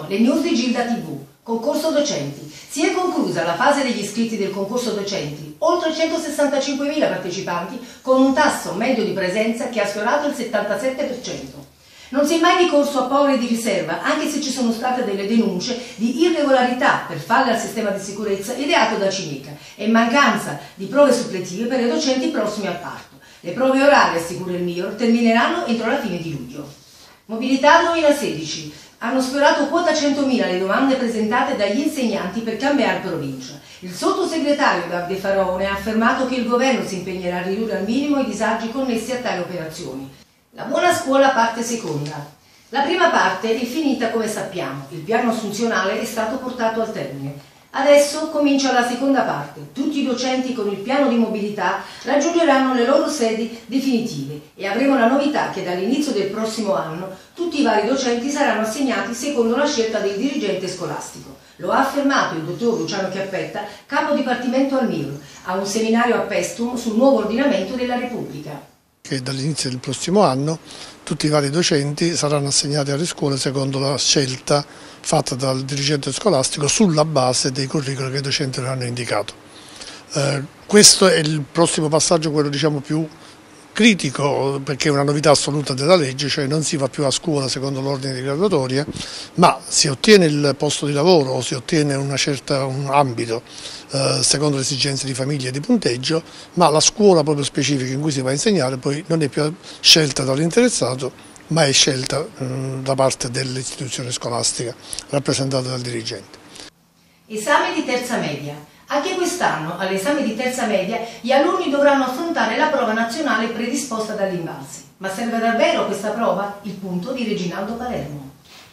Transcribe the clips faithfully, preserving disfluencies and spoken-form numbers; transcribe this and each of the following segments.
le news di Gilda tivù. Concorso docenti. Si è conclusa la fase degli iscritti del concorso docenti, oltre centosessantacinquemila partecipanti con un tasso medio di presenza che ha sfiorato il settantasette per cento. Non si è mai ricorso a poveri di riserva, anche se ci sono state delle denunce di irregolarità per falle al sistema di sicurezza ideato da Cineca e mancanza di prove suppletive per i docenti prossimi al parto. Le prove orali, assicura il MIUR, termineranno entro la fine di luglio. Mobilità duemilasedici. Hanno sfiorato quota centomila le domande presentate dagli insegnanti per cambiare provincia. Il sottosegretario Davide Faraone ha affermato che il governo si impegnerà a ridurre al minimo i disagi connessi a tali operazioni. La buona scuola parte seconda. La prima parte è finita come sappiamo, il piano assunzionale è stato portato al termine. Adesso comincia la seconda parte. Tutti i docenti con il piano di mobilità raggiungeranno le loro sedi definitive e avremo la novità che dall'inizio del prossimo anno tutti i vari docenti saranno assegnati secondo la scelta del dirigente scolastico. Lo ha affermato il dottor Luciano Chiappetta, capo dipartimento al MIUR, a un seminario a Pestum sul nuovo ordinamento della Repubblica. Che dall'inizio del prossimo anno tutti i vari docenti saranno assegnati alle scuole secondo la scelta fatta dal dirigente scolastico sulla base dei curriculum che i docenti avranno indicato. Eh, questo è il prossimo passaggio, quello diciamo più critico, perché è una novità assoluta della legge, cioè non si va più a scuola secondo l'ordine di graduatoria, ma si ottiene il posto di lavoro o si ottiene una certa, un ambito eh, secondo le esigenze di famiglia e di punteggio, ma la scuola proprio specifica in cui si va a insegnare poi non è più scelta dall'interessato, ma è scelta eh, da parte dell'istituzione scolastica rappresentata dal dirigente. Esame di terza media. Anche quest'anno, all'esame di terza media, gli alunni dovranno affrontare la prova nazionale predisposta dall'Invalsi. Ma serve davvero questa prova? Il punto di Reginaldo Palermo.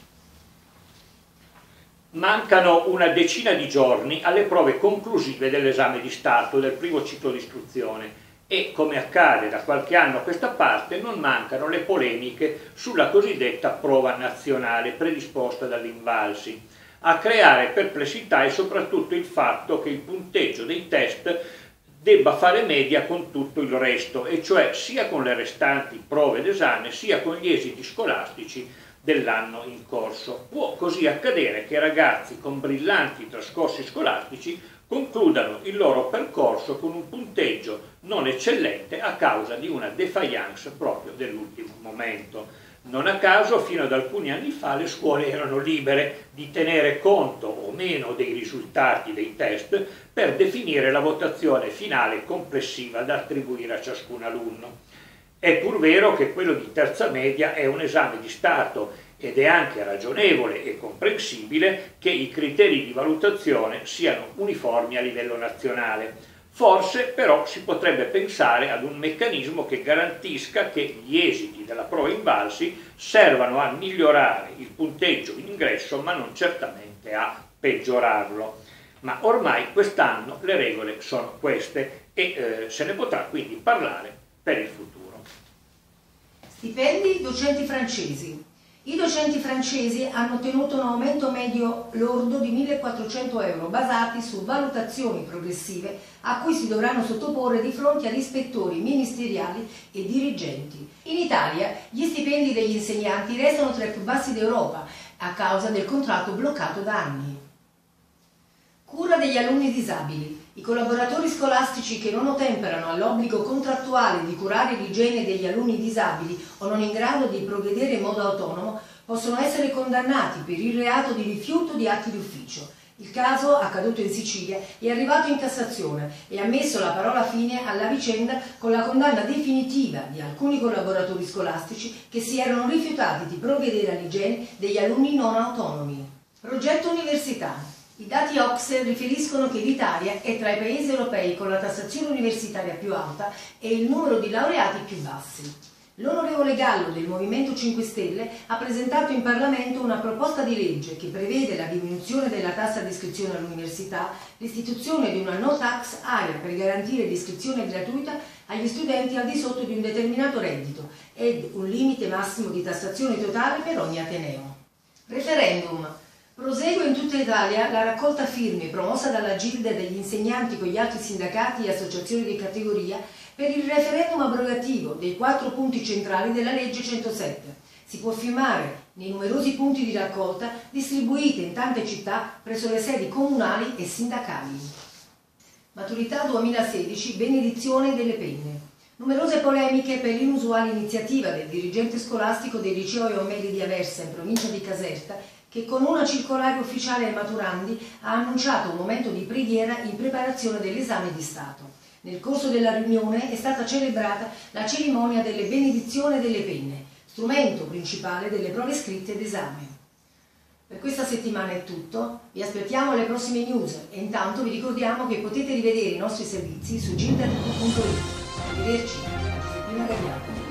Mancano una decina di giorni alle prove conclusive dell'esame di Stato del primo ciclo di istruzione e, come accade da qualche anno a questa parte, non mancano le polemiche sulla cosiddetta prova nazionale predisposta dall'Invalsi. A creare perplessità è soprattutto il fatto che il punteggio dei test debba fare media con tutto il resto, e cioè sia con le restanti prove d'esame sia con gli esiti scolastici dell'anno in corso. Può così accadere che ragazzi con brillanti trascorsi scolastici concludano il loro percorso con un punteggio non eccellente a causa di una défaillance proprio dell'ultimo momento. Non a caso, fino ad alcuni anni fa, le scuole erano libere di tenere conto o meno dei risultati dei test per definire la votazione finale complessiva da attribuire a ciascun alunno. È pur vero che quello di terza media è un esame di Stato ed è anche ragionevole e comprensibile che i criteri di valutazione siano uniformi a livello nazionale. Forse però si potrebbe pensare ad un meccanismo che garantisca che gli esiti della prova Invalsi servano a migliorare il punteggio in ingresso ma non certamente a peggiorarlo. Ma ormai quest'anno le regole sono queste e eh, se ne potrà quindi parlare per il futuro. Stipendi docenti francesi. I docenti francesi hanno ottenuto un aumento medio lordo di millequattrocento euro basati su valutazioni progressive a cui si dovranno sottoporre di fronte ad ispettori ministeriali e dirigenti. In Italia gli stipendi degli insegnanti restano tra i più bassi d'Europa a causa del contratto bloccato da anni. Cura degli alunni disabili. I collaboratori scolastici che non ottemperano all'obbligo contrattuale di curare l'igiene degli alunni disabili o non in grado di provvedere in modo autonomo possono essere condannati per il reato di rifiuto di atti d'ufficio. Il caso, accaduto in Sicilia, è arrivato in Cassazione e ha messo la parola fine alla vicenda con la condanna definitiva di alcuni collaboratori scolastici che si erano rifiutati di provvedere all'igiene degli alunni non autonomi. Progetto università. I dati O C S E riferiscono che l'Italia è tra i paesi europei con la tassazione universitaria più alta e il numero di laureati più bassi. L'onorevole Gallo del Movimento cinque Stelle ha presentato in Parlamento una proposta di legge che prevede la diminuzione della tassa di iscrizione all'università, l'istituzione di una no tax area per garantire l'iscrizione gratuita agli studenti al di sotto di un determinato reddito ed un limite massimo di tassazione totale per ogni ateneo. Referendum. Prosegue in tutta Italia la raccolta firme promossa dalla Gilda degli insegnanti con gli altri sindacati e associazioni di categoria per il referendum abrogativo dei quattro punti centrali della legge centosette. Si può firmare nei numerosi punti di raccolta distribuiti in tante città presso le sedi comunali e sindacali. Maturità duemilasedici, benedizione delle penne. Numerose polemiche per l'inusuale iniziativa del dirigente scolastico del liceo Eomeli di Aversa in provincia di Caserta, che con una circolare ufficiale ai maturandi ha annunciato un momento di preghiera in preparazione dell'esame di Stato. Nel corso della riunione è stata celebrata la cerimonia delle benedizioni delle penne, strumento principale delle prove scritte d'esame. Per questa settimana è tutto, vi aspettiamo alle prossime news e intanto vi ricordiamo che potete rivedere i nostri servizi su ginternet punto it. Arrivederci, Giuseppina Gagliardo.